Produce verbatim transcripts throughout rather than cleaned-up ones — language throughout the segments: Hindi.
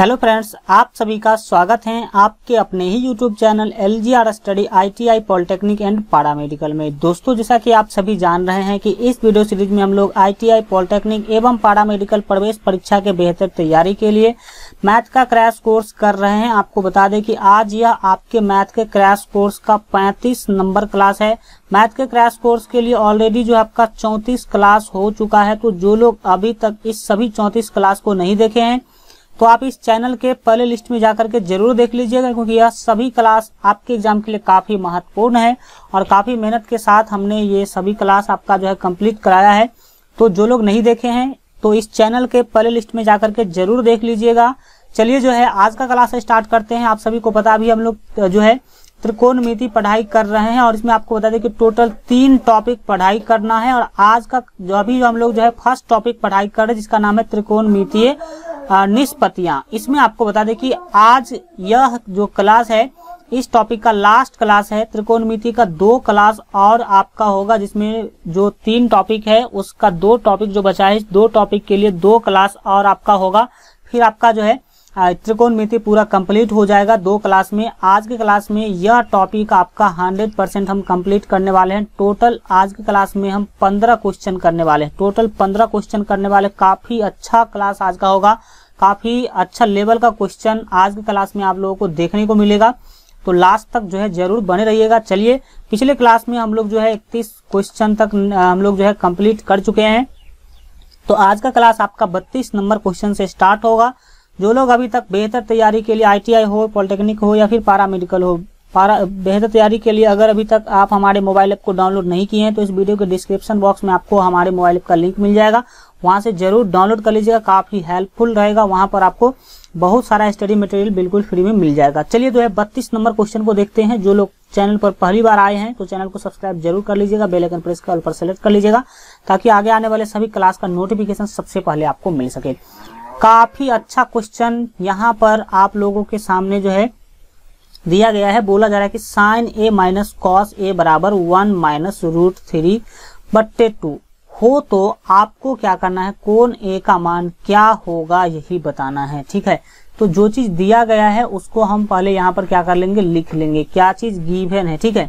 हेलो फ्रेंड्स, आप सभी का स्वागत है आपके अपने ही YouTube channel L G R study ITI polytechnic and paramedical में। दोस्तों, जैसा कि आप सभी जान रहे हैं कि इस वीडियो सीरीज में हम लोग आईटीआई पॉलिटेक्निक एवं पैरामेडिकल प्रवेश परीक्षा के बेहतर तैयारी के लिए मैथ का क्रैश कोर्स कर रहे हैं। आपको बता दें कि आज यह आपके मैथ के क्रैश कोर्स का पैंतीस नंबर क्लास है। मैथ के क्रैश कोर्स के लिए ऑलरेडी जो आपका चौंतीस क्लास हो चुका है। तो जो लोग अभी तक इस सभी चौंतीस क्लास को नहीं देखे हैं तो आप इस चैनल के पहले लिस्ट में जाकर के जरूर देख लीजिएगा, क्योंकि यह सभी क्लास आपके एग्जाम के लिए काफी महत्वपूर्ण है और काफी मेहनत के साथ हमने ये सभी क्लास आपका जो है कंप्लीट कराया है। तो जो लोग नहीं देखे हैं तो इस चैनल के पहले लिस्ट में जाकर के जरूर देख लीजिएगा। चलिए जो है आज का क्लास स्टार्ट करते हैं। आप सभी को पता भी हम लोग जो है त्रिकोणमिति पढ़ाई कर रहे हैं और इसमें आपको बता दें कि टोटल तीन टॉपिक पढ़ाई करना है। और आज का जो अभी जो हम लोग जो है फर्स्ट टॉपिक पढ़ाई कर रहे हैं जिसका नाम है त्रिकोणमितीय निष्पत्तियां। इसमें आपको बता दें कि आज यह जो क्लास है इस टॉपिक का लास्ट क्लास है। त्रिकोणमिति का दो क्लास और आपका होगा, जिसमें जो तीन टॉपिक है उसका दो टॉपिक जो बचा है, इस दो टॉपिक के लिए दो क्लास और आपका होगा। फिर आपका जो है त्रिकोणमिति पूरा कंप्लीट हो जाएगा दो क्लास में। आज के क्लास में यह टॉपिक आपका हंड्रेड परसेंट हम कंप्लीट करने वाले हैं। टोटल आज के क्लास में हम पंद्रह क्वेश्चन करने वाले हैं। टोटल पंद्रह क्वेश्चन करने वाले। काफी अच्छा क्लास आज का होगा, काफी अच्छा लेवल का क्वेश्चन आज की क्लास में आप लोगों को देखने को मिलेगा। तो लास्ट तक जो है जरूर बने रहिएगा। चलिए, पिछले क्लास में हम लोग जो है इकतीस क्वेश्चन तक हम लोग जो है कंप्लीट कर चुके हैं। तो आज का क्लास आपका बत्तीस नंबर क्वेश्चन से स्टार्ट होगा। जो लोग अभी तक बेहतर तैयारी के लिए आईटीआई हो, पॉलिटेक्निक हो या फिर पैरामेडिकल हो, पारा बेहतर तैयारी के लिए अगर अभी तक आप हमारे मोबाइल ऐप को डाउनलोड नहीं किए हैं तो इस वीडियो के डिस्क्रिप्शन बॉक्स में आपको हमारे मोबाइल ऐप का लिंक मिल जाएगा। वहां से जरूर डाउनलोड कर लीजिएगा, काफी हेल्पफुल रहेगा। वहां पर आपको बहुत सारा स्टडी मटेरियल बिल्कुल फ्री में मिल जाएगा। चलिए जो है बत्तीस नंबर क्वेश्चन को देखते हैं। जो लोग चैनल पर पहली बार आए हैं तो चैनल को सब्सक्राइब जरूर कर लीजिएगा, बेल आइकन प्रेस कर ऑल पर सेलेक्ट कर लीजिएगा ताकि आगे आने वाले सभी क्लास का नोटिफिकेशन सबसे पहले आपको मिल सके। काफी अच्छा क्वेश्चन यहाँ पर आप लोगों के सामने जो है दिया गया है। बोला जा रहा है कि sine A minus cos A बराबर वन माइनस रूट थ्री बट्टे टू हो तो आपको क्या करना है, कोण ए का मान क्या होगा यही बताना है। ठीक है, तो जो चीज दिया गया है उसको हम पहले यहाँ पर क्या कर लेंगे, लिख लेंगे। क्या चीज गिवन है। ठीक है,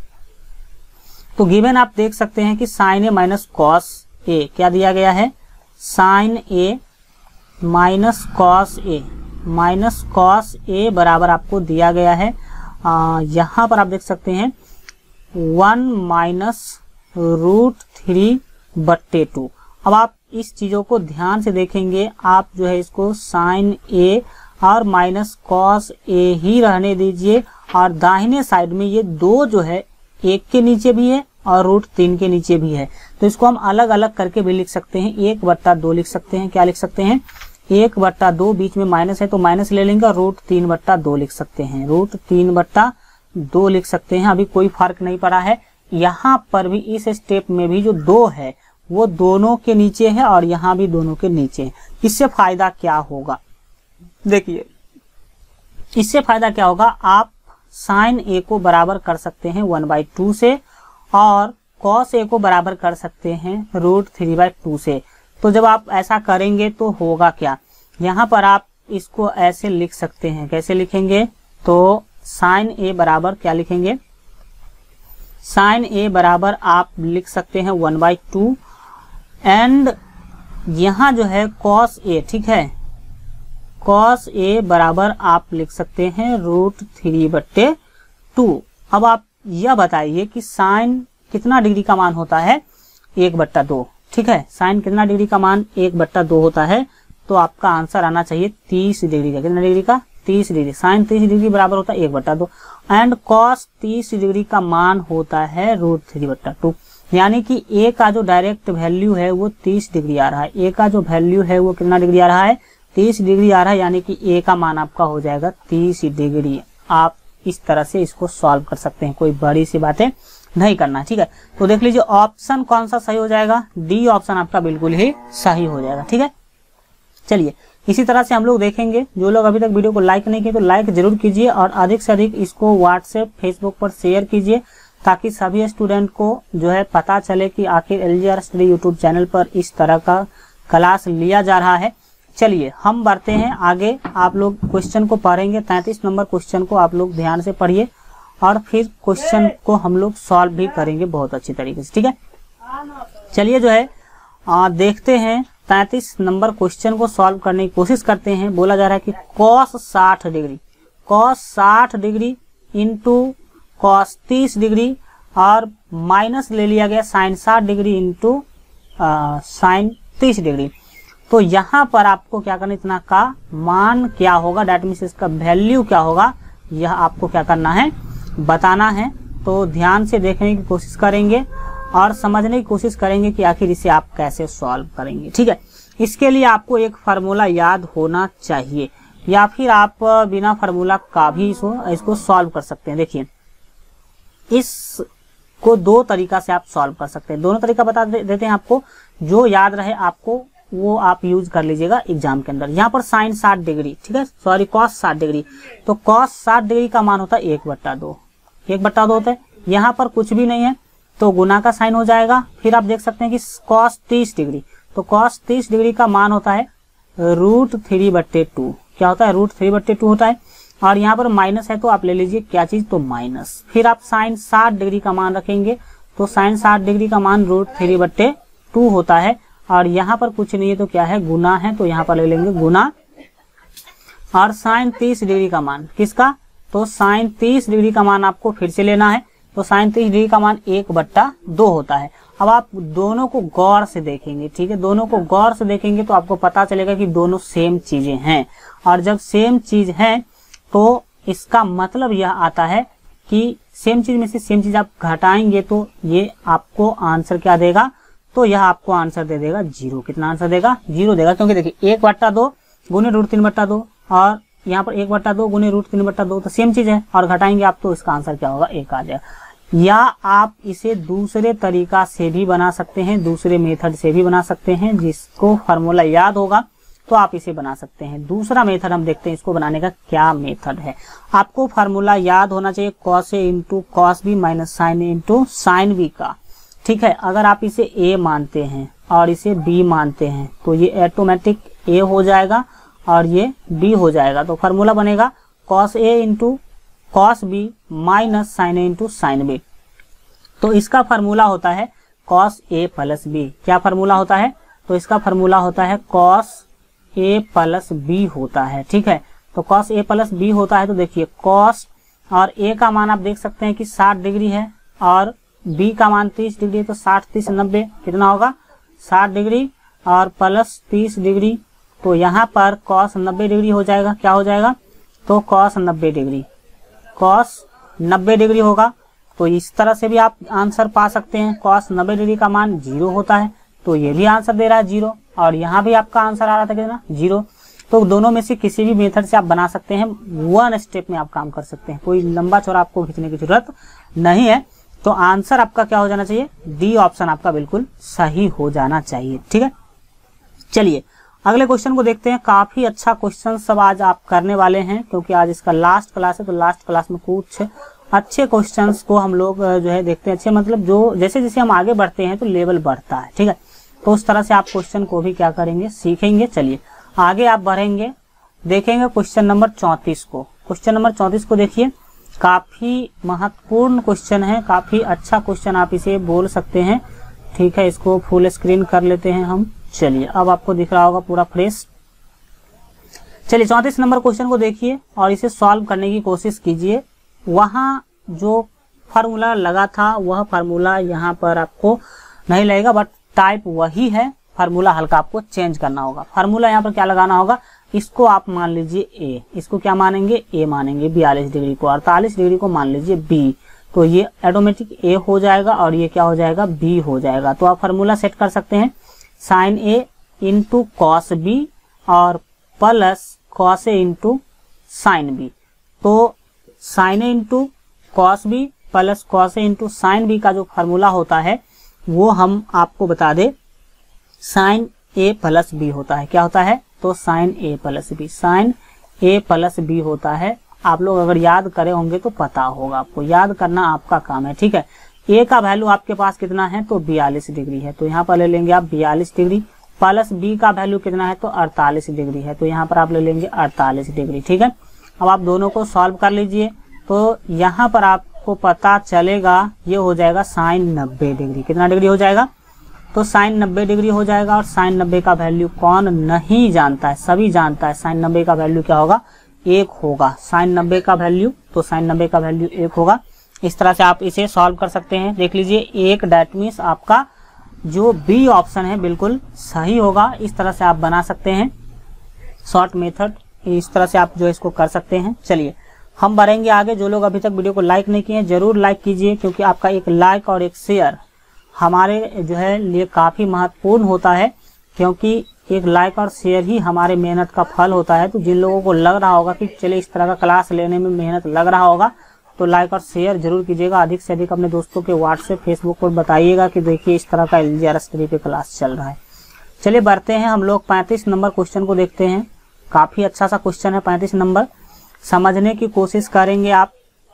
तो गिवन आप देख सकते हैं कि sine A minus cos A क्या दिया गया है, sine A minus cos A minus cos A बराबर आपको दिया गया है। यहाँ पर आप देख सकते हैं वन माइनस रूट थ्री बट्टे टू। अब आप इस चीजों को ध्यान से देखेंगे, आप जो है इसको साइन ए और माइनस कॉस ए ही रहने दीजिए और दाहिने साइड में ये दो जो है एक के नीचे भी है और रूट तीन के नीचे भी है। तो इसको हम अलग अलग करके भी लिख सकते हैं। एक बट्टा दो लिख सकते हैं। क्या लिख सकते हैं, एक बट्टा दो, बीच में माइनस है तो माइनस ले लेंगे और रूट तीन बट्टा दो लिख सकते हैं। रूट तीन बट्टा दो लिख सकते हैं। अभी कोई फर्क नहीं पड़ा है। यहाँ पर भी इस स्टेप में भी जो दो है वो दोनों के नीचे है और यहाँ भी दोनों के नीचे है। इससे फायदा क्या होगा, देखिए इससे फायदा क्या होगा, आप साइन ए को बराबर कर सकते हैं वन बाई टू से और कॉस ए को बराबर कर सकते हैं रूट थ्री बाई टू से। तो जब आप ऐसा करेंगे तो होगा क्या, यहाँ पर आप इसको ऐसे लिख सकते हैं। कैसे लिखेंगे, तो साइन ए बराबर क्या लिखेंगे, साइन ए बराबर आप लिख सकते हैं वन बाई टू एंड यहाँ जो है कॉस ए, ठीक है, कॉस ए बराबर आप लिख सकते हैं रूट थ्री बट्टे टू। अब आप यह बताइए कि साइन कितना डिग्री का मान होता है, एक बट्टा दो। ठीक है, साइन कितना डिग्री का मान एक बट्टा दो होता है। तो आपका आंसर आना चाहिए तीस डिग्री का। कितना डिग्री का, तीस डिग्री। साइन तीस डिग्री बराबर होता है एक बट्टा दो एंड कॉस तीस डिग्री का मान होता है रूट थ्री बट्टा टू। यानी कि ए का जो डायरेक्ट वैल्यू है वो तीस डिग्री आ रहा है। ए का जो वैल्यू है वो कितना डिग्री आ रहा है, तीस डिग्री आ रहा है। यानी कि ए का मान आपका हो जाएगा तीस डिग्री। आप इस तरह से इसको सॉल्व कर सकते हैं, कोई बड़ी सी बातें नहीं करना। ठीक है, तो देख लीजिए ऑप्शन कौन सा सही हो जाएगा, डी ऑप्शन आपका बिल्कुल ही सही हो जाएगा। ठीक है, चलिए इसी तरह से हम लोग देखेंगे। जो लोग अभी तक वीडियो को लाइक नहीं किए तो लाइक जरूर कीजिए और अधिक से अधिक इसको व्हाट्सएप फेसबुक पर शेयर कीजिए ताकि सभी स्टूडेंट को जो है पता चले कि आखिर L G R study YouTube channel पर इस तरह का क्लास लिया जा रहा है। चलिए हम बढ़ते हैं आगे, आप लोग क्वेश्चन को पढ़ेंगे। तैंतीस नंबर क्वेश्चन को आप लोग ध्यान से पढ़िए और फिर क्वेश्चन को हम लोग सॉल्व भी करेंगे बहुत अच्छी तरीके से, ठीक है। चलिए जो है आ, देखते हैं तैंतीस नंबर क्वेश्चन को सॉल्व करने की कोशिश करते हैं। बोला जा रहा है कि कॉस साठ डिग्री, कॉस साठ डिग्री इंटू कॉस तीस डिग्री और माइनस ले लिया गया साइन साठ डिग्री इंटू साइन तीस डिग्री। तो यहाँ पर आपको क्या करना, इतना का मान क्या होगा, डेट मीन्स इसका वैल्यू क्या होगा, यह आपको क्या करना है, बताना है। तो ध्यान से देखने की कोशिश करेंगे और समझने की कोशिश करेंगे कि आखिर इसे आप कैसे सॉल्व करेंगे, ठीक है। इसके लिए आपको एक फार्मूला याद होना चाहिए या फिर आप बिना फार्मूला का भी इसको इसको सॉल्व कर सकते हैं। देखिए इसको दो तरीका से आप सॉल्व कर सकते हैं, दोनों तरीका बता दे, देते हैं आपको, जो याद रहे आपको वो आप यूज कर लीजिएगा एग्जाम के अंदर। यहाँ पर साइन साठ डिग्री, ठीक है, सॉरी कॉस साठ डिग्री, तो कॉस साठ डिग्री का मान होता है एक बट्टा दो, एक बट्टा दो होता है। यहाँ पर कुछ भी नहीं है तो गुना का साइन हो जाएगा। फिर आप देख सकते हैं कि कॉस तीस डिग्री, तो कॉस तीस डिग्री का मान होता है रूट थ्री बट्टे टू, क्या होता है, रूट थ्री बट्टे टू होता है। और यहाँ पर माइनस है तो आप ले लीजिए क्या चीज, तो माइनस। फिर आप साइन साठ डिग्री का मान रखेंगे तो साइन साठ डिग्री का मान रूट थ्री बट्टे टू होता है। और यहाँ पर कुछ नहीं है तो क्या है, गुना है, तो यहाँ पर ले लेंगे गुना। और साइन तीस डिग्री का मान किसका, तो साइन तीस डिग्री का मान आपको फिर से लेना है, तो साइन तीस डिग्री का मान एक बट्टा दो होता है। अब आप दोनों को गौर से देखेंगे, ठीक है, दोनों को गौर से देखेंगे तो आपको पता चलेगा कि दोनों सेम चीजें हैं। और जब सेम चीज है तो इसका मतलब यह आता है कि सेम चीज में से सेम चीज आप घटाएंगे तो ये आपको आंसर क्या देगा, तो यह आपको आंसर दे देगा जीरो। कितना आंसर देगा, जीरो देगा, क्योंकि देखिए एक बट्टा दो गुने रूट तीन बट्टा दो और यहाँ पर एक बट्टा दो गुने रूट तीन बट्टा दो, तो सेम चीज है और घटाएंगे आप तो इसका आंसर क्या होगा, एक आ जाएगा। या आप इसे दूसरे तरीका से भी बना सकते हैं, दूसरे मेथड से भी बना सकते हैं, जिसको फार्मूला याद होगा तो आप इसे बना सकते हैं। दूसरा मेथड हम देखते हैं इसको बनाने का क्या मेथड है। आपको फार्मूला याद होना चाहिए कॉस ए into cos B minus sine ए इंटू साइन बी का, ठीक है। अगर आप इसे ए मानते हैं और इसे बी मानते हैं तो ये ऑटोमेटिक ए हो जाएगा और ये बी हो जाएगा। तो फार्मूला बनेगा कॉस ए into cos B minus sine ए इंटू साइन बी। तो इसका फार्मूला होता है कॉस ए प्लस बी। क्या फार्मूला होता है, तो इसका फार्मूला होता है कॉस ए प्लस बी होता है, ठीक है। तो कॉस ए प्लस बी होता है, तो देखिए कॉस और ए का मान आप देख सकते हैं कि साठ डिग्री है और बी का मान तीस डिग्री है, तो साठ तीस नब्बे कितना होगा, साठ डिग्री और प्लस तीस डिग्री, तो यहाँ पर कॉस नब्बे डिग्री हो जाएगा। क्या हो जाएगा, तो कॉस नब्बे डिग्री, कॉस नब्बे डिग्री होगा। तो इस तरह से भी आप आंसर पा सकते हैं। कॉस नब्बे डिग्री का मान जीरो होता है, तो ये भी आंसर दे रहा है जीरो, और यहाँ भी आपका आंसर आ रहा था कितना, जीरो। तो दोनों में से किसी भी मेथड से आप बना सकते हैं, वन स्टेप में आप काम कर सकते हैं, कोई लंबा चौड़ा आपको खींचने की जरूरत नहीं है। तो आंसर आपका क्या हो जाना चाहिए, डी ऑप्शन आपका बिल्कुल सही हो जाना चाहिए, ठीक है। चलिए अगले क्वेश्चन को देखते हैं। काफी अच्छा क्वेश्चन सब आज आप करने वाले हैं, क्योंकि आज इसका लास्ट क्लास है, तो लास्ट क्लास में कुछ अच्छे क्वेश्चंस को हम लोग जो है देखते हैं। अच्छे मतलब जो जैसे जैसे हम आगे बढ़ते हैं तो लेवल बढ़ता है, ठीक है। तो उस तरह से आप क्वेश्चन को भी क्या करेंगे, सीखेंगे। चलिए आगे आप बढ़ेंगे, देखेंगे क्वेश्चन नंबर चौंतीस को। क्वेश्चन नंबर चौंतीस को देखिए, काफी महत्वपूर्ण क्वेश्चन है, काफी अच्छा क्वेश्चन आप इसे बोल सकते हैं, ठीक है। इसको फुल स्क्रीन कर लेते हैं हम। चलिए अब आपको दिख रहा होगा पूरा फ्रेश। चलिए चौंतीस नंबर क्वेश्चन को देखिए और इसे सॉल्व करने की कोशिश कीजिए। वहां जो फार्मूला लगा था वह फार्मूला यहाँ पर आपको नहीं लगेगा, बट टाइप वही है, फार्मूला हल्का आपको चेंज करना होगा। फार्मूला यहाँ पर क्या लगाना होगा, इसको आप मान लीजिए ए, इसको क्या मानेंगे, ए मानेंगे, बयालीस डिग्री को, अड़तालीस डिग्री को मान लीजिए बी, तो ये ऑटोमेटिक ए हो जाएगा और ये क्या हो जाएगा, बी हो जाएगा। तो आप फार्मूला सेट कर सकते हैं साइन ए इंटू कॉस बी और प्लस कॉस ए इंटू साइन बी। तो साइन ए into cos B plus cos ए इंटू साइन बी का जो फार्मूला होता है वो हम आपको बता दे, साइन ए प्लस बी होता है। क्या होता है, तो साइन ए प्लस बी, साइन ए प्लस बी होता है। आप लोग अगर याद करे होंगे तो पता होगा, आपको याद करना आपका काम है, ठीक है। ए का वैल्यू आपके पास कितना है, तो बयालीस डिग्री है, तो यहाँ पर ले लेंगे आप बयालीस डिग्री प्लस बी का वैल्यू कितना है तो अड़तालीस डिग्री है, तो यहाँ पर आप ले लेंगे अड़तालीस डिग्री। ठीक है, अब आप दोनों को सॉल्व कर लीजिए तो यहाँ पर आपको पता चलेगा ये हो जाएगा साइन नब्बे डिग्री। कितना डिग्री हो जाएगा तो साइन नब्बे डिग्री हो जाएगा। और साइन नब्बे का वैल्यू कौन नहीं जानता है, सभी जानता है। साइन नब्बे का वैल्यू क्या होगा, एक होगा। साइन नब्बे का वैल्यू तो साइन नब्बे का वैल्यू एक होगा। इस तरह से आप इसे सॉल्व कर सकते हैं। देख लीजिए एक, डैट मीन्स आपका जो बी ऑप्शन है बिल्कुल सही होगा। इस तरह से आप बना सकते हैं शॉर्ट मेथड, इस तरह से आप जो इसको कर सकते हैं। चलिए हम बढ़ेंगे आगे। जो लोग अभी तक वीडियो को लाइक नहीं किए हैं जरूर लाइक कीजिए, क्योंकि आपका एक लाइक और एक शेयर हमारे जो है लिए काफी महत्वपूर्ण होता है, क्योंकि एक लाइक और शेयर ही हमारे मेहनत का फल होता है। तो जिन लोगों को लग रहा होगा कि चलिए इस तरह का क्लास लेने में मेहनत लग रहा होगा तो लाइक और शेयर जरूर कीजिएगा। अधिक से अधिक अपने दोस्तों के व्हाट्सएप फेसबुक पर बताइएगा कि देखिए इस तरह का एलजीआर स्टडी पे क्लास चल रहा है। चलिए बढ़ते हैं, हम लोग पैंतीस नंबर क्वेश्चन को देखते हैं। काफी अच्छा सा क्वेश्चन है पैंतीस नंबर, समझने की कोशिश करेंगे आप।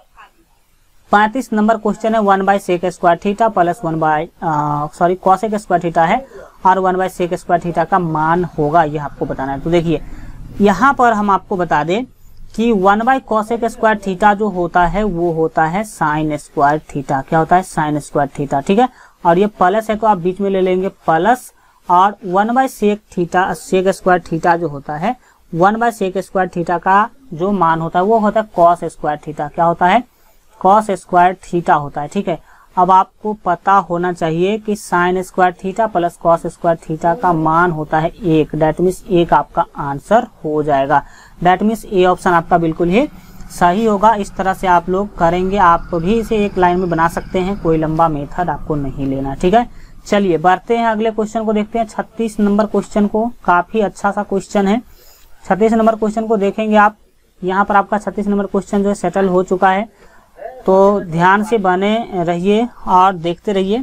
पैंतीस नंबर क्वेश्चन है one by sec square theta plus one by sorry cosec square theta है और one by sec square theta का मान होगा, यह आपको बताना है। तो देखिए यहाँ पर हम आपको बता दें कि one by cosec square theta जो होता है वो होता है साइन स्क्वायर थीटा। क्या होता है, साइन स्क्वायर थीटा। ठीक है, और ये प्लस है तो आप बीच में ले लेंगे प्लस, और one by sec theta sec square theta जो होता है one by sec square theta का जो मान होता है वो होता है कॉस स्क्वायर थीटा। क्या होता है, कॉस स्क्वायर थीटा होता है। ठीक है, अब आपको पता होना चाहिए कि sine square theta plus cos square theta का मान होता है एक। डेट मीन्स एक आपका आंसर हो जाएगा। डेट मीन्स ए ऑप्शन आपका बिल्कुल ही सही होगा। इस तरह से आप लोग करेंगे, आप भी इसे एक लाइन में बना सकते हैं, कोई लंबा मेथड आपको नहीं लेना। ठीक है, चलिए बढ़ते हैं अगले क्वेश्चन को देखते हैं, छत्तीस नंबर क्वेश्चन को। काफी अच्छा सा क्वेश्चन है। छत्तीस नंबर क्वेश्चन को देखेंगे आप। यहाँ पर आपका छत्तीस नंबर क्वेश्चन जो है सेटल हो चुका है, तो ध्यान से बने रहिए और देखते रहिए।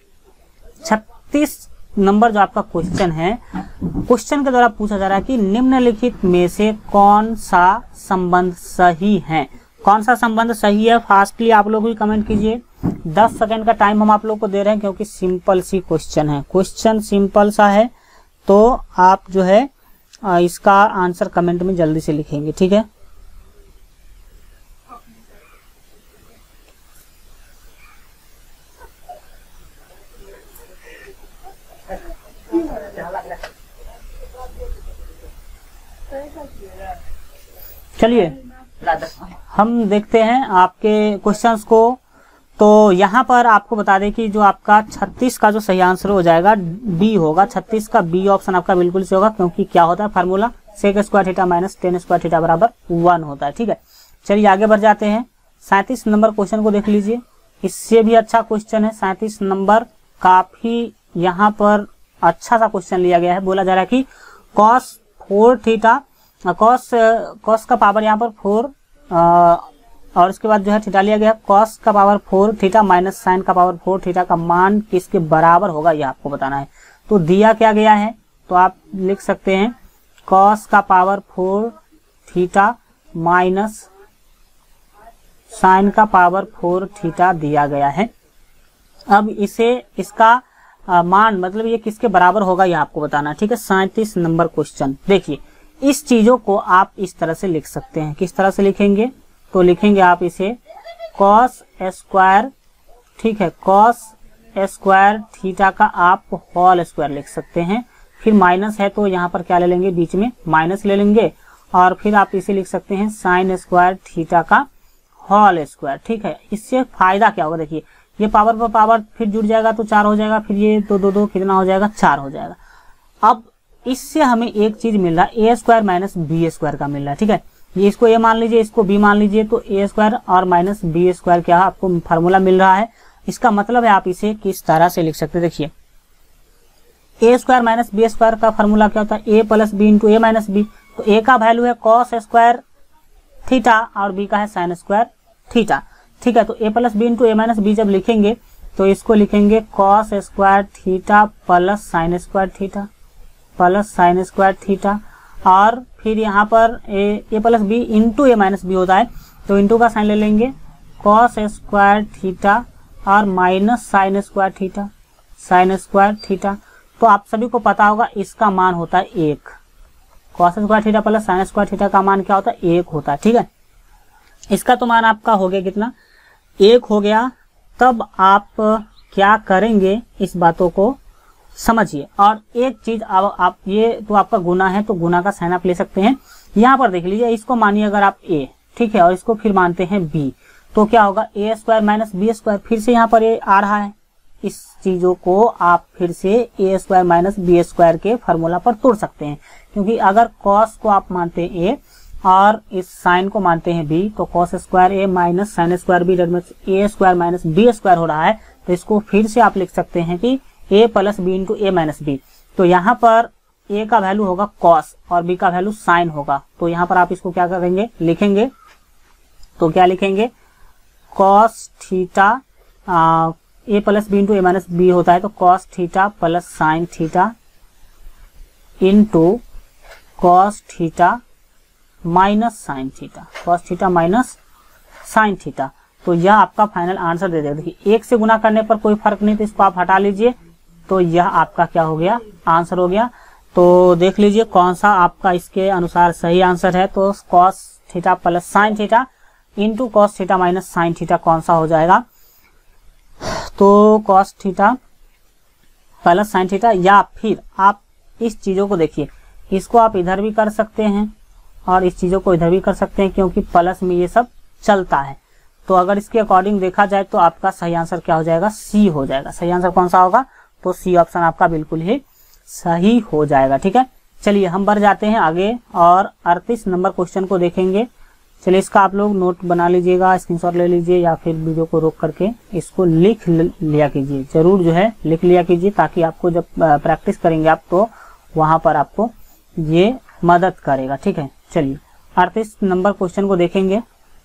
छत्तीस नंबर जो आपका क्वेश्चन है, क्वेश्चन के द्वारा पूछा जा रहा है कि निम्नलिखित में से कौन सा संबंध सही है। कौन सा संबंध सही है, फास्टली आप लोग भी कमेंट कीजिए। दस सेकंड का टाइम हम आप लोग को दे रहे हैं, क्योंकि सिंपल सी क्वेश्चन है। क्वेश्चन सिंपल सा है, तो आप जो है इसका आंसर कमेंट में जल्दी से लिखेंगे। ठीक है, चलिए हम देखते हैं आपके क्वेश्चंस को। तो यहाँ पर आपको बता दें कि जो आपका छत्तीस का जो सही आंसर हो जाएगा बी होगा। छत्तीस का बी ऑप्शन आपका बिल्कुल सही होगा, क्योंकि क्या होता है formula sec square theta minus tan square theta बराबर वन होता है। ठीक है, चलिए आगे बढ़ जाते हैं। सैंतीस नंबर क्वेश्चन को देख लीजिए, इससे भी अच्छा क्वेश्चन है। सैंतीस नंबर काफी यहाँ पर अच्छा सा क्वेश्चन लिया गया है। बोला जा रहा है कि cos four theta cos cos का पावर यहाँ पर फोर और उसके बाद जो है थीटा लिया गया, कॉस का power four theta minus sine का पावर फोर थीटा का मान किसके बराबर होगा, यह आपको बताना है। तो दिया क्या गया है, तो आप लिख सकते हैं कॉस का power four theta minus sine का पावर फोर थीटा दिया गया है। अब इसे इसका आ, मान मतलब ये किसके बराबर होगा यह आपको बताना है। ठीक है, सैंतीस नंबर क्वेश्चन देखिए, इस चीजों को आप इस तरह से लिख सकते हैं। किस तरह से लिखेंगे, तो लिखेंगे आप इसे कॉस स्क्वायर, ठीक है, कॉस स्क्वायर थीटा का आप होल स्क्वायर लिख सकते हैं। फिर माइनस है तो यहाँ पर क्या ले लेंगे, बीच में माइनस ले लेंगे, और फिर आप इसे लिख सकते हैं साइन स्क्वायर थीटा का होल स्क्वायर। ठीक है, इससे फायदा क्या होगा, देखिए ये पावर पर पावर फिर जुड़ जाएगा तो चार हो जाएगा, फिर ये दो दो दो कितना हो जाएगा, चार हो जाएगा। अब इससे हमें एक चीज मिल रहा है, A square minus B square का मिल रहा है। ठीक है, ये इसको ए मान लीजिए, इसको बी मान लीजिए, तो ए स्क्वायर और माइनस बी स्क्वायर क्या आपको फार्मूला मिल रहा है। इसका मतलब है आप इसे किस तरह से लिख सकते हैं, देखिए A square minus B square का फार्मूला क्या होता है, ए प्लस बी इंटू ए माइनस बी। तो ए का वैल्यू है कॉस स्क्वायर थीटा और बी का है साइन स्क्वायर थीटा। ठीक है, तो A plus B into A minus B जब लिखेंगे तो इसको लिखेंगे cos square theta plus sine square theta plus sine square theta, और फिर यहाँ पर A A plus B into A minus B होता है, तो इंटू का साइन ले लेंगे, कॉस स्क्वायर थीटा और minus sine square theta sine square theta. तो आप सभी को पता होगा इसका मान होता है एक। Cos square theta plus sine square theta का मान क्या होता है, एक होता है। ठीक है, इसका तो मान आपका हो गया कितना, एक हो गया। तब आप क्या करेंगे, इस बातों को समझिए। और एक चीज, अब आप ये तो आपका गुना है, तो गुना का साइन आप ले सकते हैं। यहाँ पर देख लीजिए, इसको मानिए अगर आप ए, ठीक है, और इसको फिर मानते हैं बी, तो क्या होगा, A square minus B square. फिर से यहाँ पर ए आ रहा है, इस चीजों को आप फिर से a square minus B square के फॉर्मूला पर तोड़ सकते हैं। क्योंकि अगर कॉस को आप मानते हैं ए और इस साइन को मानते हैं बी, तो cos square a minus sine square b, a square minus B square हो रहा है। तो इसको फिर से आप लिख सकते हैं कि a plus B into A minus B. तो यहाँ पर ए का वैल्यू होगा कॉस और बी का वैल्यू साइन होगा। तो यहाँ पर आप इसको क्या करेंगे, लिखेंगे। तो क्या लिखेंगे, cos theta, a plus B into A minus B होता है, तो cos theta plus sine theta into cos theta minus sine theta, cos theta minus sine theta. तो यह आपका फाइनल आंसर दे देगा। देखिए, एक से गुना करने पर कोई फर्क नहीं, तो इसको आप हटा लीजिए। तो यह आपका क्या हो गया, आंसर हो गया। तो देख लीजिए कौन सा आपका इसके अनुसार सही आंसर है। तो cos theta plus sine theta into cos theta minus sine theta कौन सा हो जाएगा, तो cos theta plus sine theta. या फिर आप इस चीजों को देखिए, इसको आप इधर भी कर सकते हैं और इस चीजों को इधर भी कर सकते हैं, क्योंकि प्लस में ये सब चलता है। तो अगर इसके अकॉर्डिंग देखा जाए तो आपका सही आंसर क्या हो जाएगा, सी हो जाएगा। सही आंसर कौन सा होगा, तो सी ऑप्शन आपका बिल्कुल ही सही हो जाएगा। ठीक है, चलिए हम बढ़ जाते हैं आगे और अड़तीस नंबर क्वेश्चन को देखेंगे। चलिए, इसका आप लोग नोट बना लीजिएगा, स्क्रीनशॉट ले लीजिए, या फिर वीडियो को रोक करके इसको लिख लिया कीजिए। जरूर जो है लिख लिया कीजिए, ताकि आपको जब प्रैक्टिस करेंगे आप, तो वहां पर आपको ये मदद करेगा। ठीक है, चलिए अड़तीस नंबर क्वेश्चन को देखेंगे।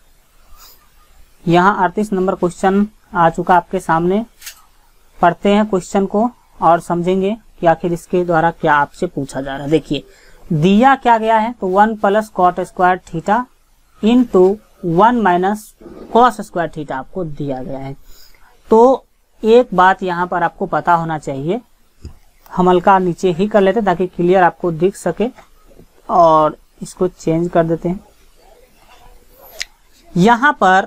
यहाँ अड़तीस नंबर क्वेश्चन आ चुका आपके सामने। पढ़ते हैं क्वेश्चन को और समझेंगे कि आखिर इसके द्वारा क्या आपसे पूछा जा रहा है। देखिए, दिया क्या गया है, तो one plus cot square theta into one minus cos square theta आपको दिया गया है। तो एक बात यहाँ पर आपको पता होना चाहिए, हम हल्का नीचे ही कर लेते ताकि क्लियर आपको दिख सके, और इसको चेंज कर देते हैं। यहाँ पर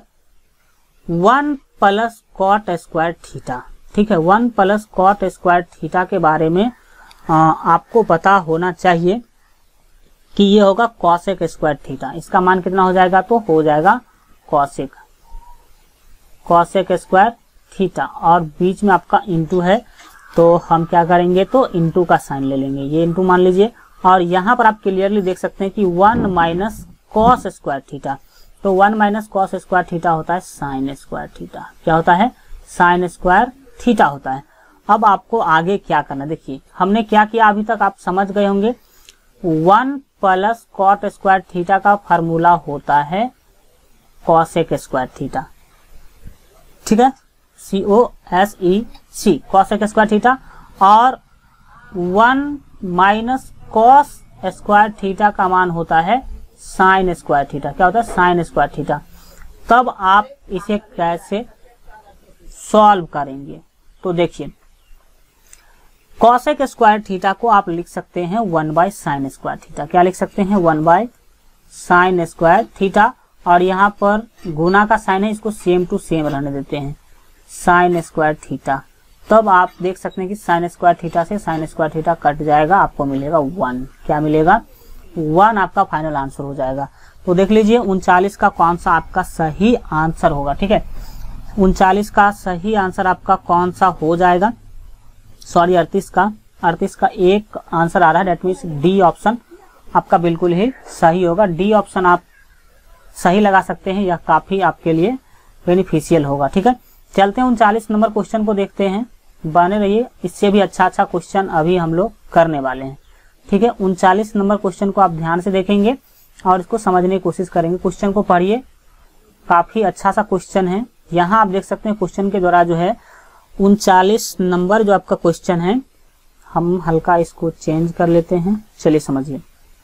one plus cot square theta, ठीक है, one plus cot square theta के बारे में आ, आपको पता होना चाहिए कि ये होगा कॉसेक स्क्वायर थीटा। इसका मान कितना हो जाएगा, तो हो जाएगा कॉसेक कॉसेक स्क्वायर थीटा, और बीच में आपका इंटू है, तो हम क्या करेंगे, तो इंटू का साइन ले लेंगे, ये इंटू मान लीजिए। और यहाँ पर आप क्लियरली देख सकते हैं कि one minus cos square theta, तो one minus cos square theta होता है साइन स्क्वायर थीटा। क्या होता है, साइन स्क्वायर थीटा होता है। अब आपको आगे क्या करना, देखिए हमने क्या किया अभी तक आप समझ गए होंगे। One plus cot square theta का फार्मूला होता है कॉसेक स्क्वायर थीटा। ठीक है, c o s e c, cosec square theta. और one minus cos square theta का मान होता है साइन स्क्वायर थीटा। क्या होता है, साइन स्क्वायर थीटा। तब आप इसे कैसे सॉल्व करेंगे, तो देखिए कॉसेक स्क्वायर थीटा को आप लिख सकते हैं one by sine square theta. क्या लिख सकते हैं, one by sine square theta. और यहाँ पर गुना का साइन है, इसको सेम टू सेम रहने देते हैं, साइन स्क्वायर थीटा। तब आप देख सकते हैं कि साइन स्क्वायर थीटा से साइन स्क्वायर थीटा कट जाएगा, आपको मिलेगा वन। क्या मिलेगा, वन आपका फाइनल आंसर हो जाएगा। तो देख लीजिए उनचालीस का कौन सा आपका सही आंसर होगा। ठीक है, उनचालीस का सही आंसर आपका कौन सा हो जाएगा, सॉरी अड़तीस का अड़तीस का एक आंसर आ रहा है, डेट मीन्स डी ऑप्शन आपका बिल्कुल ही सही होगा। डी ऑप्शन आप सही लगा सकते हैं, यह काफी आपके लिए बेनिफिशियल होगा। ठीक है, चलते हैं उनचालीस नंबर क्वेश्चन को देखते हैं। बने रहिए, इससे भी अच्छा अच्छा क्वेश्चन अभी हम लोग करने वाले हैं। ठीक है, उनचालीस नंबर क्वेश्चन को आप ध्यान से देखेंगे और इसको समझने की कोशिश करेंगे। क्वेश्चन को पढ़िए, काफी अच्छा सा क्वेश्चन है। यहाँ आप देख सकते हैं क्वेश्चन के द्वारा जो है उनचालीस नंबर जो आपका क्वेश्चन है, हम हल्का इसको चेंज कर लेते हैं। चलिए समझिए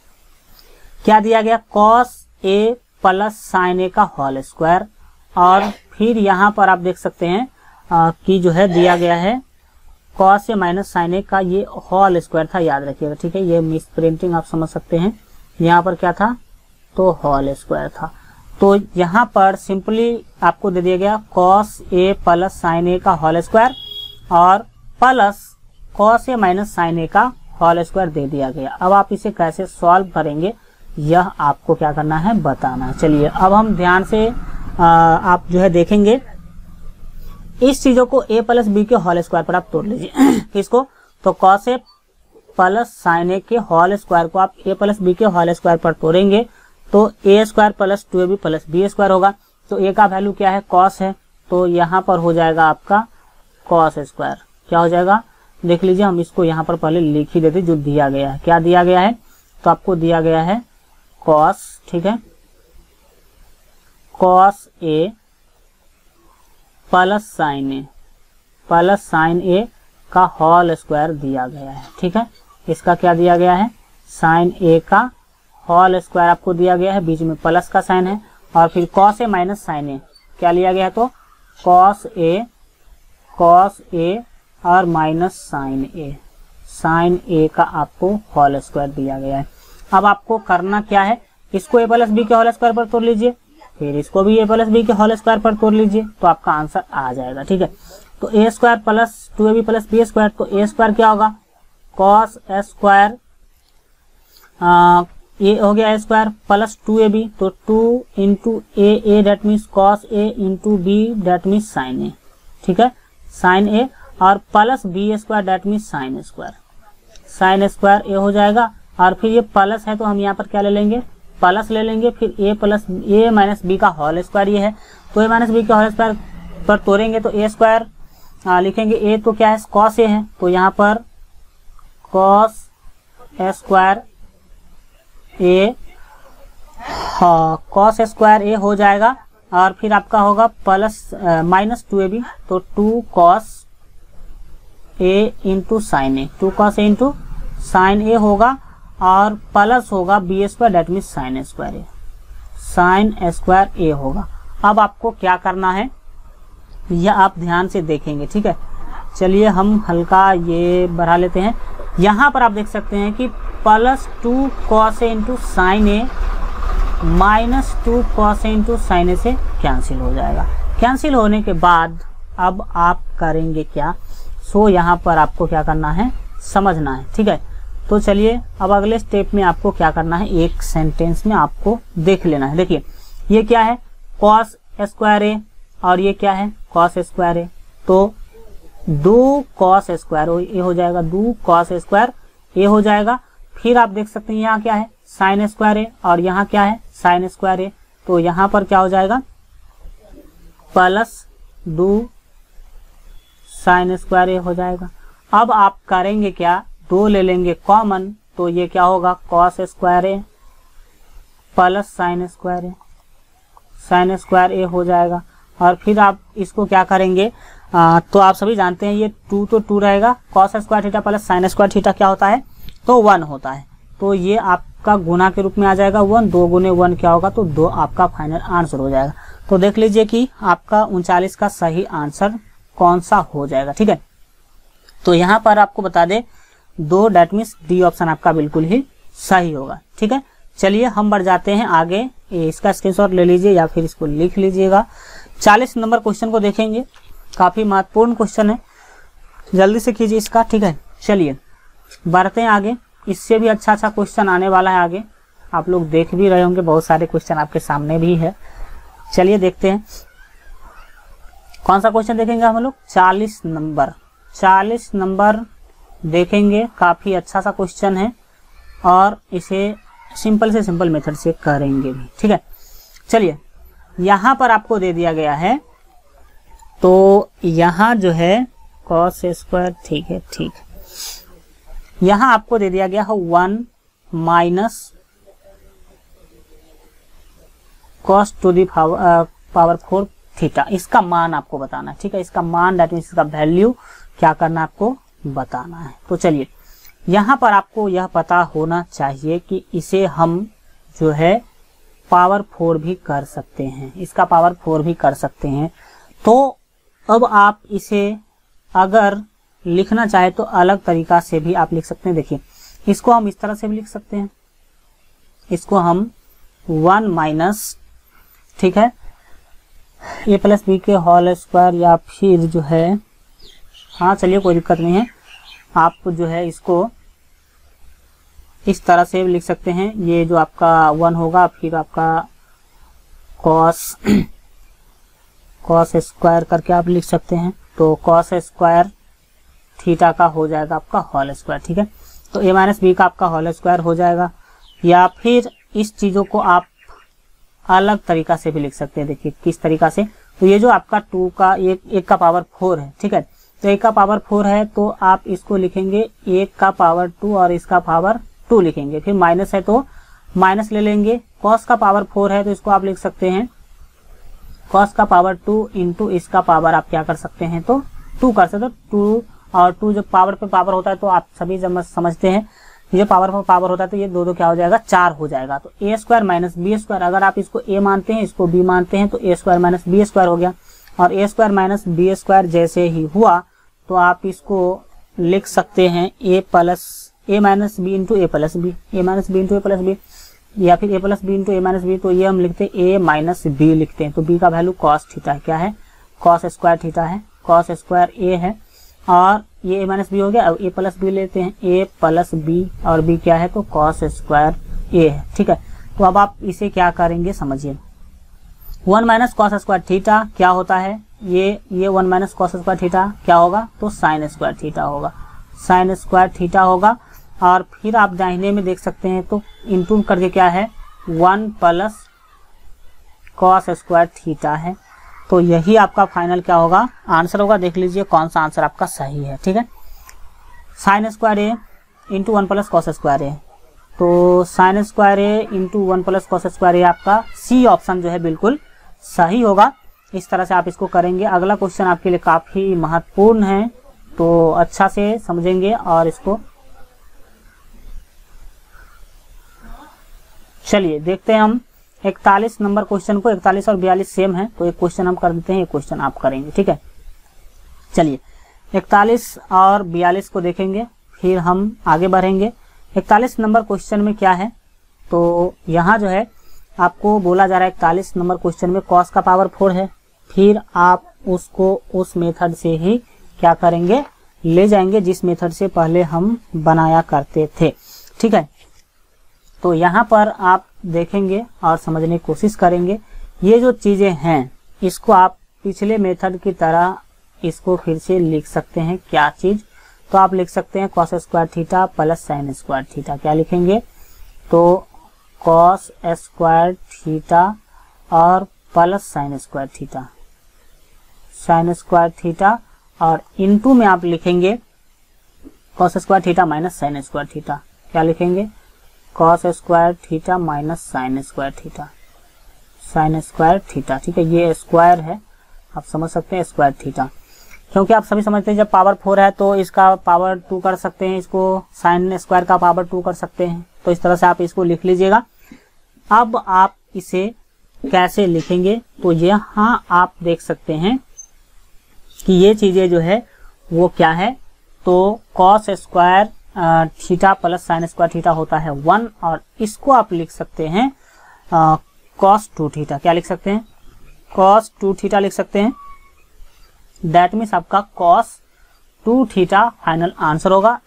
क्या दिया गया, cos A plus sine a का होल स्क्वायर। और फिर यहाँ पर आप देख सकते हैं आ, कि जो है दिया गया है cos A minus sine a का ये होल स्क्वायर था, याद रखिएगा, ठीक है। ये मिस प्रिंटिंग आप समझ सकते हैं, यहाँ पर क्या था, तो होल स्क्वायर था। तो यहाँ पर सिंपली आपको दे दिया गया cos A plus sine a का होल स्क्वायर और plus cos A minus sine a का होल स्क्वायर दे दिया गया। अब आप इसे कैसे सॉल्व करेंगे यह आपको क्या करना है, बताना है। चलिए अब हम ध्यान से आ, आप जो है देखेंगे इस चीजों को a प्लस बी के होल स्क्वायर पर आप तोड़ लीजिए इसको, तो cos A plus sine a के होल स्क्वायर को आप a प्लस बी के होल स्क्वायर पर तोड़ेंगे तो ए square plus two a b plus b square होगा। तो a का वैल्यू क्या है, कॉस है, तो यहाँ पर हो जाएगा आपका कॉस स्क्वायर। क्या हो जाएगा, देख लीजिए, हम इसको यहाँ पर पहले लिख ही देते जो दिया गया है। क्या दिया गया है, तो आपको दिया गया है कॉस, ठीक है, cos A plus sine A plus sine a का होल स्क्वायर दिया गया है, ठीक है। इसका क्या दिया गया है, साइन ए का होल स्क्वायर आपको दिया गया है, बीच में प्लस का साइन है, और फिर cos A minus sine a क्या लिया गया है, तो कॉस ए कॉस ए और minus sine a sine a का आपको होल स्क्वायर दिया गया है। अब आपको करना क्या है, इसको ए प्लस बी के होल स्क्वायर पर तोड़ लीजिए, फिर इसको भी ए प्लस बी के होल स्क्वायर पर तोड़ लीजिए, तो आपका आंसर आ जाएगा, ठीक है। तो ए square plus two a b plus b square, तो ए स्क्वायर क्या होगा, कॉस स्क्वायर ए हो गया square plus two a b, तो two into a a that means cos A into b that means sine a, ठीक है, साइन ए, और plus b square that means sine square, sine square a हो जाएगा। और फिर ये प्लस है तो हम यहाँ पर क्या ले लेंगे, प्लस ले लेंगे, फिर a plus a minus b का होल स्क्वायर ये है, तो ए माइनस बी के होल स्क्वायर पर तोड़ेंगे तो ए स्क्वायर लिखेंगे, ए तो क्या है, कॉस ए है, तो यहाँ पर कॉस स्क्वायर ए, हाँ कॉस स्क्वायर ए हो जाएगा, और फिर आपका होगा plus minus two a b, तो two cos A into sine a, two cos A into sine a होगा, और प्लस होगा b square that mean sine square a, sine square a होगा। अब आपको क्या करना है यह आप ध्यान से देखेंगे, ठीक है। चलिए हम हल्का ये बढ़ा लेते हैं। यहाँ पर आप देख सकते हैं कि plus two cos A into sine A minus two cos A into sine a से कैंसिल हो जाएगा। कैंसिल होने के बाद अब आप करेंगे क्या, सो यहाँ पर आपको क्या करना है, समझना है, ठीक है। तो चलिए अब अगले स्टेप में आपको क्या करना है, एक सेंटेंस में आपको देख लेना है। देखिए ये क्या है, कॉस स्क्वायर ए, और ये क्या है, कॉस स्क्वायर ए, तो दो कॉस स्क्वायर ए हो जाएगा, दो कॉस स्क्वायर ए हो जाएगा। फिर आप देख सकते हैं यहाँ क्या है, साइन स्क्वायर ए, और यहाँ क्या है, साइन स्क्वायर ए, तो यहाँ पर क्या हो जाएगा, प्लस दो साइन स्क्वायर ए हो जाएगा। अब आप करेंगे क्या, दो ले लेंगे कॉमन, तो ये क्या होगा, cos square a plus sine square a, sine square a हो जाएगा। और फिर आप इसको क्या करेंगे, आ, तो आप सभी जानते हैं ये टू तो टू रहेगा, cos square theta plus sine square theta क्या होता है, तो वन होता है, तो ये आपका गुना के रूप में आ जाएगा वन, दो गुने वन क्या होगा, तो दो आपका फाइनल आंसर हो जाएगा। तो देख लीजिए कि आपका उनचालीस का सही आंसर कौन सा हो जाएगा, ठीक है। तो यहाँ पर आपको बता दे दो, डेट मीन्स डी ऑप्शन आपका बिल्कुल ही सही होगा, ठीक है। चलिए हम बढ़ जाते हैं आगे, इसका स्क्रीनशॉट ले लीजिए या फिर इसको लिख लीजिएगा। चालीस नंबर क्वेश्चन को देखेंगे, काफी महत्वपूर्ण क्वेश्चन है, जल्दी से कीजिए इसका, ठीक है। चलिए बढ़ते हैं आगे, इससे भी अच्छा अच्छा क्वेश्चन आने वाला है आगे, आप लोग देख भी रहे होंगे, बहुत सारे क्वेश्चन आपके सामने भी है। चलिए देखते हैं कौन सा क्वेश्चन देखेंगे हम लोग, चालीस नंबर चालीस नंबर देखेंगे, काफी अच्छा सा क्वेश्चन है और इसे सिंपल से सिंपल मेथड से करेंगे भी, ठीक है। चलिए यहाँ पर आपको दे दिया गया है, तो यहाँ जो है कॉस स्क्वायर, ठीक है, ठीक, यहाँ आपको दे दिया गया है one minus cos to the power power four theta, इसका मान आपको बताना है, ठीक है। इसका मान दैट मीन्स इसका वैल्यू क्या करना आपको बताना है। तो चलिए यहाँ पर आपको यह पता होना चाहिए कि इसे हम जो है पावर फोर भी कर सकते हैं, इसका पावर फोर भी कर सकते हैं। तो अब आप इसे अगर लिखना चाहे तो अलग तरीका से भी आप लिख सकते हैं। देखिए इसको हम इस तरह से भी लिख सकते हैं, इसको हम वन माइनस, ठीक है, ए प्लस बी के होल स्क्वायर, या फिर जो है, हाँ चलिए कोई दिक्कत नहीं है, आप जो है इसको इस तरह से भी लिख सकते हैं। ये जो आपका वन होगा, फिर आपका कॉस कॉस स्क्वायर करके आप लिख सकते हैं, तो कॉस स्क्वायर थीटा का हो जाएगा आपका होल स्क्वायर, ठीक है। तो ए माइनस बी का आपका होल स्क्वायर हो जाएगा। या फिर इस चीज़ों को आप अलग तरीका से भी लिख सकते हैं। देखिए किस तरीका से, तो ये जो आपका टू का एक एक का पावर फोर है, ठीक है, तो एक का पावर फोर है तो आप इसको लिखेंगे एक का पावर टू और इसका पावर टू लिखेंगे, फिर माइनस है तो माइनस ले लेंगे। कॉस का पावर फोर है तो इसको आप लिख सकते हैं कॉस का पावर टू इंटू इसका पावर आप क्या कर सकते हैं, तो टू कर सकते हो। टू और टू जब पावर पे पावर होता है तो आप सभी जब समझते हैं, ये पावर पर पावर होता है तो ये दो दो क्या हो जाएगा, चार हो जाएगा। तो ए स्क्वायर माइनस बी स्क्वायर, अगर आप इसको ए मानते हैं इसको बी मानते हैं तो ए स्क्वायर माइनस बी स्क्वायर हो गया। और a square minus B square जैसे ही हुआ तो आप इसको लिख सकते हैं a plus a minus b into a plus b, a minus b into a plus b, या फिर a plus B into A minus B, तो ये हम लिखते हैं ए माइनस बी लिखते हैं। तो बी का वैल्यू कॉस थीटा क्या है, कॉस स्क्वायर थीटा है, कॉस स्क्वायर ए है, और ये ए माइनस बी हो गया। अब ए प्लस बी लेते हैं, ए प्लस बी और बी क्या है, तो कॉस स्क्वायर ए है, ठीक है। तो अब आप इसे क्या करेंगे समझिए, one minus cos square theta क्या होता है, ये ये one minus cos square theta क्या होगा, तो साइन स्क्वायर थीटा होगा, साइन स्क्वायर थीटा होगा। और फिर आप दाहिने में देख सकते हैं तो इंटू करके क्या है, one plus cos square theta है। तो यही आपका फाइनल क्या होगा, आंसर होगा। देख लीजिए कौन सा आंसर आपका सही है, ठीक है। Sine square a into one plus cos square a, तो sine square a into one plus cos square a आपका सी ऑप्शन जो है बिल्कुल सही होगा। इस तरह से आप इसको करेंगे। अगला क्वेश्चन आपके लिए काफी महत्वपूर्ण है, तो अच्छा से समझेंगे और इसको चलिए देखते हैं हम इकतालीस नंबर क्वेश्चन को। इकतालीस और बयालीस सेम है तो एक क्वेश्चन हम कर देते हैं, एक क्वेश्चन आप करेंगे, ठीक है। चलिए इकतालीस और बयालीस को देखेंगे फिर हम आगे बढ़ेंगे। इकतालीस नंबर क्वेश्चन में क्या है, तो यहाँ जो है आपको बोला जा रहा है इकतालीस नंबर क्वेश्चन में कॉस का पावर फोर है, फिर आप उसको उस मेथड से ही क्या करेंगे, ले जाएंगे जिस मेथड से पहले हम बनाया करते थे, ठीक है। तो यहाँ पर आप देखेंगे और समझने की कोशिश करेंगे। ये जो चीजें हैं इसको आप पिछले मेथड की तरह इसको फिर से लिख सकते हैं। क्या चीज, तो आप लिख सकते हैं cos square theta plus sine square theta. क्या लिखेंगे, तो कॉस स्क्वायर थीटा और plus sine square theta, sine square theta, और इनटू में आप लिखेंगे cos square theta minus sine square theta. क्या लिखेंगे, cos square theta minus sine square theta, sine square theta, ठीक है। ये स्क्वायर है, आप समझ सकते हैं स्क्वायर थीटा, क्योंकि आप सभी समझते हैं जब पावर फोर है तो इसका पावर टू कर सकते हैं, इसको साइन स्क्वायर का पावर टू कर सकते हैं। तो इस तरह से आप इसको लिख लीजिएगा। अब आप इसे कैसे लिखेंगे, तो यहाँ आप देख सकते हैं कि ये चीजें जो है वो क्या है, तो cos square theta plus sine square theta होता है वन, और इसको आप लिख सकते हैं कॉस टू थीटा। क्या लिख सकते हैं, कॉस टू थीटा लिख सकते हैं। दैट मीन्स आपका cos two theta final answer होगा।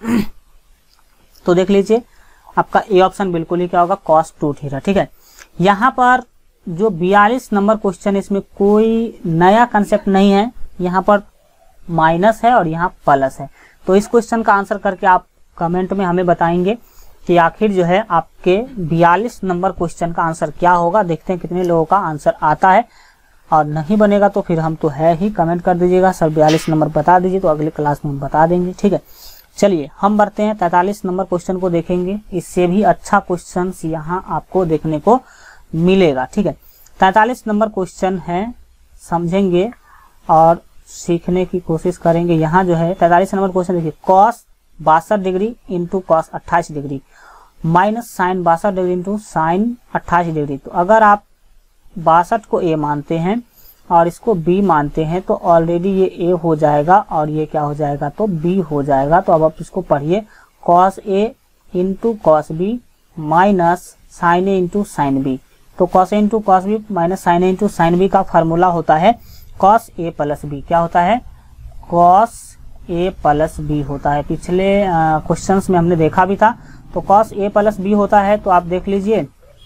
तो देख लीजिए आपका ए ऑप्शन बिल्कुल ही क्या होगा, कॉस टू थीटा, ठीक है। यहाँ पर जो बयालीस नंबर क्वेश्चन, इसमें कोई नया कंसेप्ट नहीं है, यहाँ पर माइनस है और यहाँ प्लस है। तो इस क्वेश्चन का आंसर करके आप कमेंट में हमें बताएंगे कि आखिर जो है आपके बयालीस नंबर क्वेश्चन का आंसर क्या होगा। देखते हैं कितने लोगों का आंसर आता है, और नहीं बनेगा तो फिर हम तो है ही, कमेंट कर दीजिएगा सर बयालीस नंबर बता दीजिए, तो अगले क्लास में हम बता देंगे, ठीक है। चलिए हम बढ़ते हैं तैंतालीस नंबर क्वेश्चन को देखेंगे। इससे भी अच्छा क्वेश्चन यहाँ आपको देखने को मिलेगा, ठीक है। तैंतालीस नंबर क्वेश्चन है, समझेंगे और सीखने की कोशिश करेंगे। यहाँ जो है तैंतालीस नंबर क्वेश्चन देखिए, कॉस बासठ डिग्री इंटू कॉस अट्ठाईस डिग्री माइनस साइन बासठ डिग्री इंटू साइन अट्ठाईस डिग्री। तो अगर आप बासठ को ए मानते हैं और इसको b मानते हैं तो ऑलरेडी ये a हो जाएगा और ये क्या हो जाएगा तो b हो जाएगा। तो अब आप इसको पढ़िए, cos a into cos B minus sine A into sine B. तो cos a into cos B minus sine A into sine B का फार्मूला होता है cos a प्लस बी। क्या होता है? cos a प्लस बी होता है। पिछले क्वेश्चंस में हमने देखा भी था। तो cos a प्लस बी होता है। तो आप देख लीजिए,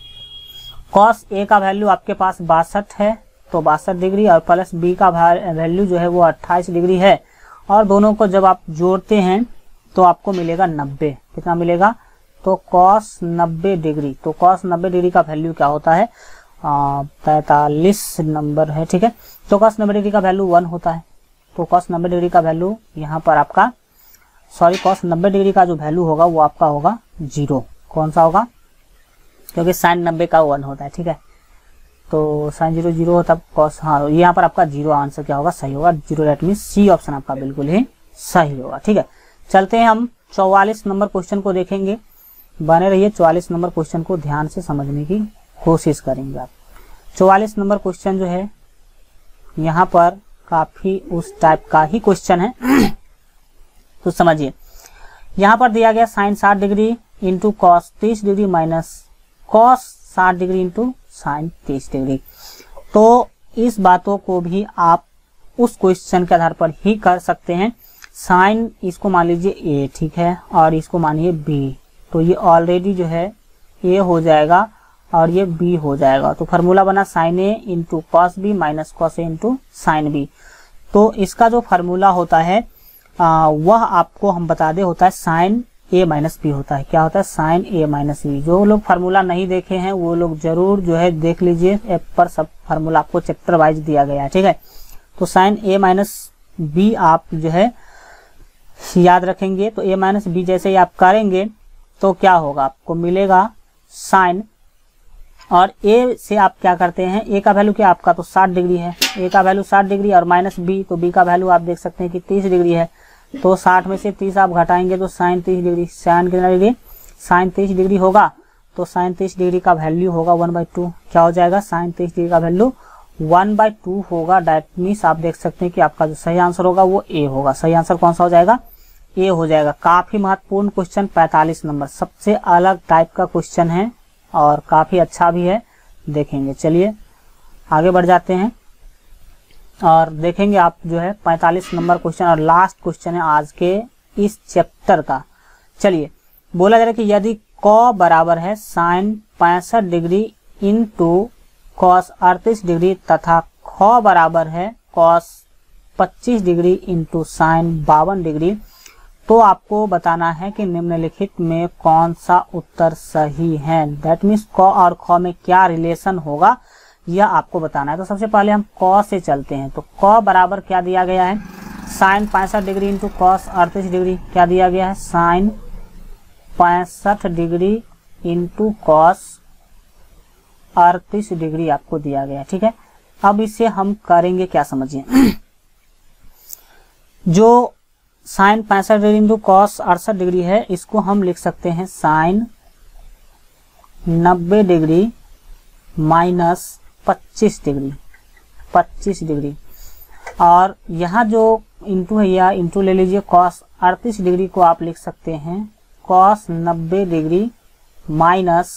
cos a का वैल्यू आपके पास बासठ है तो बासठ डिग्री, और प्लस b का वैल्यू जो है वो अट्ठाईस डिग्री है, और दोनों को जब आप जोड़ते हैं तो आपको मिलेगा नब्बे। कितना मिलेगा? तो cos नब्बे डिग्री। तो cos नब्बे डिग्री का वैल्यू क्या होता है? पैंतालीस नंबर है, ठीक है। तो cos नब्बे डिग्री का वैल्यू वन होता है। तो cos नब्बे डिग्री का वैल्यू यहाँ पर आपका सॉरी cos नब्बे डिग्री का जो वैल्यू होगा वो आपका होगा जीरो। कौन सा होगा? क्योंकि साइन नब्बे का वन होता है, ठीक है। तो साइन जीरो जीरो होता है, cos हाँ यहाँ पर आपका जीरो आंसर क्या होगा? सही होगा, zero. That mean C option आपका बिल्कुल ही सही होगा, ठीक है। चलते हैं हम चौवालीस नंबर क्वेश्चन को देखेंगे। बने रहिए, चौवालीस नंबर क्वेश्चन को ध्यान से समझने की कोशिश करेंगे आप। चौवालीस नंबर क्वेश्चन जो है यहाँ पर काफी उस टाइप का ही क्वेश्चन है। तो समझिए, यहाँ पर दिया गया साइन साठ डिग्री इंटू कॉस तीस डिग्री माइनस कॉस साठ डिग्री इंटू साइन तीस डिग्री। तो इस बातों को भी आप उस क्वेश्चन के आधार पर ही कर सकते हैं। साइन इसको मान लीजिए ए, ठीक है, और इसको मानिए बी। तो ये ऑलरेडी जो है ए हो जाएगा और ये बी हो जाएगा। तो फार्मूला बना साइन ए into cos B minus cos ए इंटू साइन बी। तो इसका जो फार्मूला होता है आ, वह आपको हम बता दे होता है साइन ए माइनस बी होता है। क्या होता है? साइन ए माइनस बी। जो लोग फार्मूला नहीं देखे हैं वो लोग जरूर जो है देख लीजिए, ऐप पर सब फार्मूला आपको चैप्टर वाइज दिया गया है, ठीक है। तो साइन ए माइनस बी आप जो है याद रखेंगे। तो ए माइनस बी जैसे ही आप करेंगे तो क्या होगा? आपको मिलेगा साइन, और ए से आप क्या करते हैं, ए का वैल्यू क्या आपका तो साठ डिग्री है, ए का वैल्यू साठ डिग्री, और माइनस बी तो बी का वैल्यू आप देख सकते हैं कि तीस डिग्री है। तो साठ में से तीस आप घटाएंगे तो साइन तीस डिग्री। साइन कितना डिग्री? साइन तीस डिग्री होगा। तो साइन तीस डिग्री का वैल्यू होगा वन बाई टू। क्या हो जाएगा? साइन तीस डिग्री का वैल्यू वन बाई टू होगा। दैट मीन्स आप देख सकते हैं कि आपका जो सही आंसर होगा वो ए होगा। सही आंसर कौन सा हो जाएगा? ए हो जाएगा। काफी महत्वपूर्ण क्वेश्चन, पैंतालीस नंबर, सबसे अलग टाइप का क्वेश्चन है और काफी अच्छा भी है, देखेंगे। चलिए आगे बढ़ जाते हैं और देखेंगे आप जो है पैंतालीस नंबर क्वेश्चन, और लास्ट क्वेश्चन है आज के इस चैप्टर का। चलिए, बोला जा रहा है कि यदि क बराबर है साइन पैंसठ डिग्री इंटू कॉस अड़तीस डिग्री तथा ख बराबर है कॉस पच्चीस डिग्री इंटू साइन बावन डिग्री, तो आपको बताना है कि निम्नलिखित में कौन सा उत्तर सही है। दैट मीन्स क और ख में क्या रिलेशन होगा यह आपको बताना है। तो सबसे पहले हम क से चलते हैं। तो क बराबर क्या दिया गया है? साइन पैंसठ डिग्री इंटू कॉस अड़तीस डिग्री। क्या दिया गया है? साइन पैंसठ डिग्री इंटू कॉस अड़तीस डिग्री आपको दिया गया है, ठीक है। अब इसे हम करेंगे क्या, समझिए। जो साइन पैंसठ डिग्री इंटू कॉस अड़सठ डिग्री है, इसको हम लिख सकते हैं साइन नब्बे डिग्री माइनस पच्चीस डिग्री पच्चीस डिग्री। और यहाँ जो इंटू है या इंटू ले लीजिए, कॉस अड़तीस डिग्री को आप लिख सकते हैं कॉस नब्बे डिग्री माइनस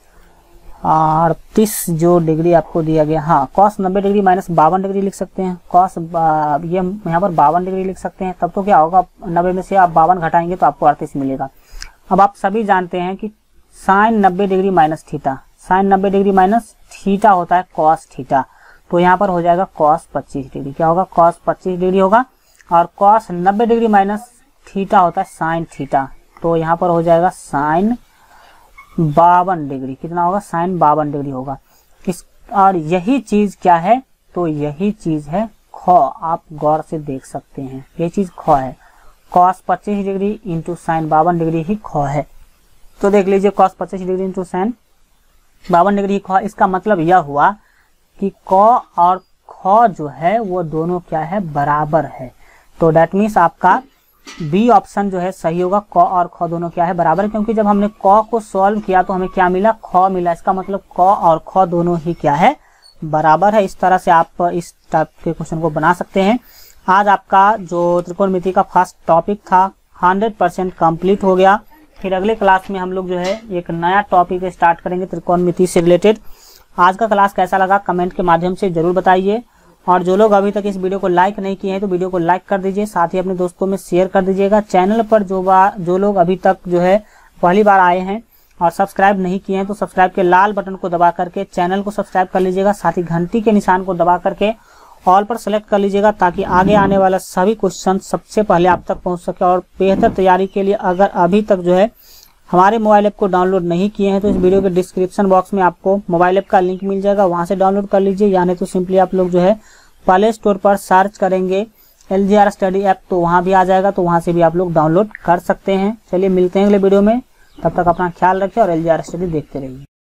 अड़तीस जो डिग्री आपको दिया गया, हाँ कॉस नब्बे डिग्री माइनस बावन डिग्री लिख सकते हैं। कॉस ये यहाँ पर बावन डिग्री लिख सकते हैं। तब तो क्या होगा, नब्बे में से आप बावन घटाएंगे तो आपको अड़तीस मिलेगा। अब आप सभी जानते हैं कि साइन नब्बे डिग्री माइनस थीटा, साइन नब्बे डिग्री माइनस थीटा होता है कॉस थीटा। तो यहाँ पर हो जाएगा कॉस पच्चीस डिग्री। क्या होगा? कॉस पच्चीस डिग्री होगा। और कॉस नब्बे डिग्री माइनस थीटा होता है साइन थीटा। तो यहाँ पर हो जाएगा साइन बावन डिग्री। कितना होगा? साइन बावन डिग्री होगा। इस और यही चीज क्या है? तो यही चीज है ख। आप गौर से देख सकते हैं, ये चीज ख है। कॉस पच्चीस डिग्री इंटू साइन बावन डिग्री ही ख है। तो देख लीजिए, कॉस पच्चीस डिग्री इंटू साइन बावन डिग्री ख। इसका मतलब यह हुआ कि क और ख जो है वो दोनों क्या है? बराबर है। तो डेट मीन्स आपका बी ऑप्शन जो है सही होगा। क और ख दोनों क्या है? बराबर है। क्योंकि जब हमने क को सॉल्व किया तो हमें क्या मिला? ख मिला। इसका मतलब क और ख दोनों ही क्या है? बराबर है। इस तरह से आप इस टाइप के क्वेश्चन को बना सकते हैं। आज आपका जो त्रिकोणमिति का फर्स्ट टॉपिक था हंड्रेड परसेंट कंप्लीट हो गया। फिर अगले क्लास में हम लोग जो है एक नया टॉपिक स्टार्ट करेंगे त्रिकोणमिति से रिलेटेड। आज का क्लास कैसा लगा कमेंट के माध्यम से जरूर बताइए, और जो लोग अभी तक इस वीडियो को लाइक नहीं किए हैं तो वीडियो को लाइक कर दीजिए, साथ ही अपने दोस्तों में शेयर कर दीजिएगा। चैनल पर जो बार जो लोग अभी तक जो है पहली बार आए हैं और सब्सक्राइब नहीं किए हैं तो सब्सक्राइब के लाल बटन को दबा करके चैनल को सब्सक्राइब कर लीजिएगा, साथ ही घंटी के निशान को दबा करके ऑल पर सेलेक्ट कर लीजिएगा, ताकि आगे आने वाला सभी क्वेश्चन सबसे पहले आप तक पहुंच सके। और बेहतर तैयारी के लिए अगर अभी तक जो है हमारे मोबाइल ऐप को डाउनलोड नहीं किए हैं तो इस वीडियो के डिस्क्रिप्शन बॉक्स में आपको मोबाइल ऐप का लिंक मिल जाएगा, वहां से डाउनलोड कर लीजिए। यानी तो सिंपली आप लोग जो है प्ले स्टोर पर सर्च करेंगे L G R study app तो वहां भी आ जाएगा, तो वहां से भी आप लोग डाउनलोड कर सकते हैं। चलिए मिलते हैं अगले वीडियो में, तब तक अपना ख्याल रखिए और एल जी आर स्टडी देखते रहिए।